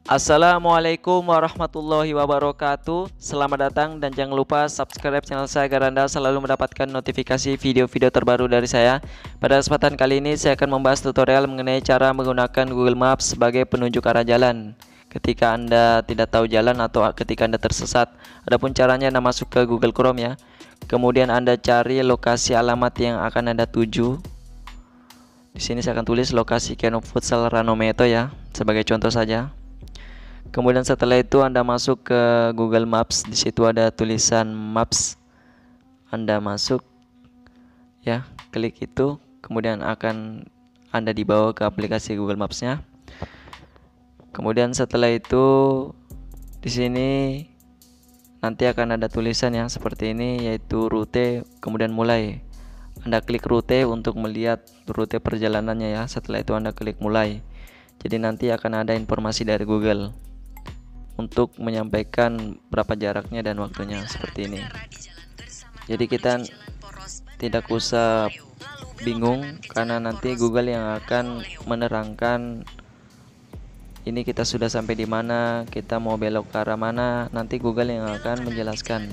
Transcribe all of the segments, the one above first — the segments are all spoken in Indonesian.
Assalamualaikum warahmatullahi wabarakatuh. Selamat datang dan jangan lupa subscribe channel saya agar Anda selalu mendapatkan notifikasi video-video terbaru dari saya. Pada kesempatan kali ini saya akan membahas tutorial mengenai cara menggunakan Google Maps sebagai penunjuk arah jalan ketika Anda tidak tahu jalan atau ketika Anda tersesat. Adapun caranya, Anda masuk ke Google Chrome ya. Kemudian Anda cari lokasi alamat yang akan Anda tuju. Di sini saya akan tulis lokasi Keno Futsal Ranometo ya, sebagai contoh saja. Kemudian setelah itu Anda masuk ke Google Maps. Di situ ada tulisan Maps. Anda masuk ya, klik itu, kemudian akan Anda dibawa ke aplikasi Google Maps-nya. Kemudian setelah itu di sini nanti akan ada tulisan yang seperti ini, yaitu rute, kemudian mulai. Anda klik rute untuk melihat rute perjalanannya ya. Setelah itu Anda klik mulai. Jadi nanti akan ada informasi dari Google untuk menyampaikan berapa jaraknya dan waktunya seperti ini. Jadi kita tidak usah bingung karena nanti Google yang akan menerangkan ini kita sudah sampai di mana, kita mau belok ke arah mana, nanti Google yang akan menjelaskan.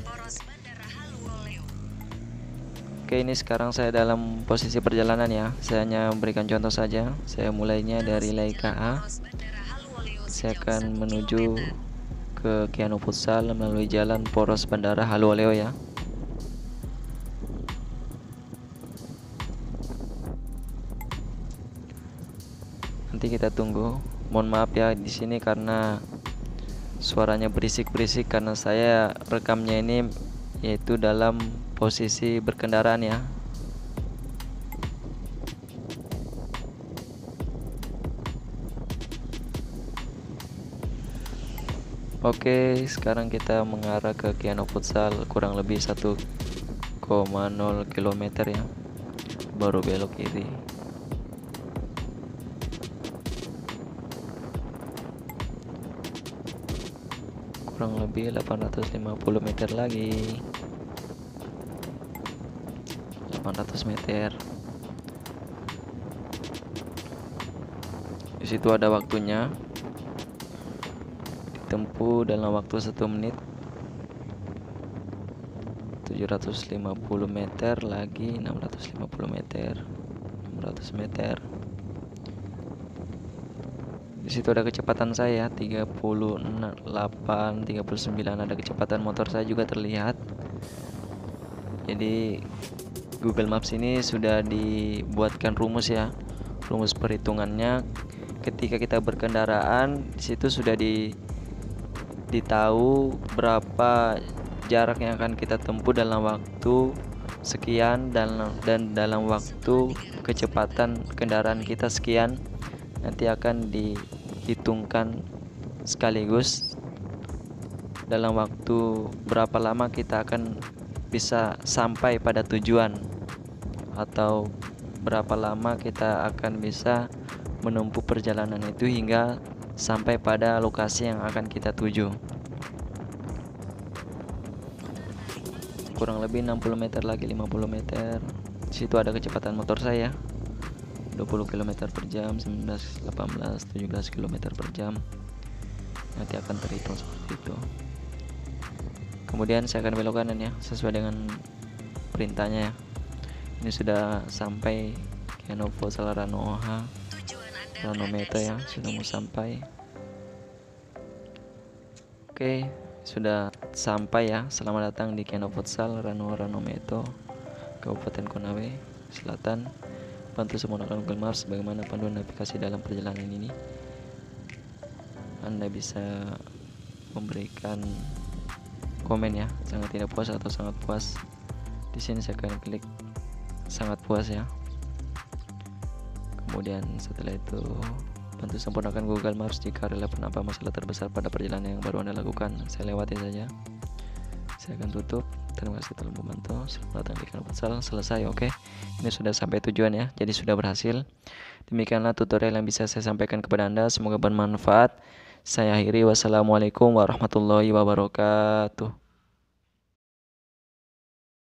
Oke, ini sekarang saya dalam posisi perjalanan ya. Saya hanya memberikan contoh saja. Saya mulainya dari Laika A. Saya akan menuju ke Keno Futsal melalui jalan poros Bandara Haluoleo ya. Nanti kita tunggu. Mohon maaf ya di sini karena suaranya berisik-berisik karena saya rekamnya ini yaitu dalam posisi berkendaraan ya. Oke, sekarang kita mengarah ke Keno Futsal, kurang lebih 1,0 km ya. Baru belok kiri. Kurang lebih 850 meter lagi. 800 meter. Di situ ada waktunya. Tempuh dalam waktu 1 menit. 750 meter lagi, 650 meter, 600 meter. Di situ ada kecepatan saya 38, 39, ada kecepatan motor saya juga terlihat. Jadi Google Maps ini sudah dibuatkan rumus ya. Rumus perhitungannya ketika kita berkendaraan, di situ sudah ditahu berapa jarak yang akan kita tempuh dalam waktu sekian dan dalam waktu kecepatan kendaraan kita sekian. Nanti akan dihitungkan sekaligus dalam waktu berapa lama kita akan bisa sampai pada tujuan, atau berapa lama kita akan bisa menempuh perjalanan itu hingga sampai pada lokasi yang akan kita tuju. Kurang lebih 60 meter lagi, 50 meter. Di situ ada kecepatan motor saya 20 km per jam, 19, 18, 17 km per jam. Nanti akan terhitung seperti itu. Kemudian saya akan belok kanan ya, sesuai dengan perintahnya ya. Ini sudah sampai Keno Futsal Ranometo ya, sudah mau sampai. Oke, sudah sampai ya. Selamat datang di Keno Futsal Ranometo, Kabupaten Konawe Selatan. Bantu menggunakan Google Maps bagaimana panduan navigasi dalam perjalanan ini. Anda bisa memberikan komen ya, sangat tidak puas atau sangat puas. Di sini saya akan klik sangat puas ya. Kemudian setelah itu bantu sempurnakan Google Maps jika relevan apa masalah terbesar pada perjalanan yang baru Anda lakukan. Saya lewati saja. Saya akan tutup. Terima kasih telah membantu. Selamat datang di Keno Futsal. Selesai, oke. Ini sudah sampai tujuan ya. Jadi sudah berhasil. Demikianlah tutorial yang bisa saya sampaikan kepada Anda. Semoga bermanfaat. Saya akhiri. Wassalamualaikum warahmatullahi wabarakatuh.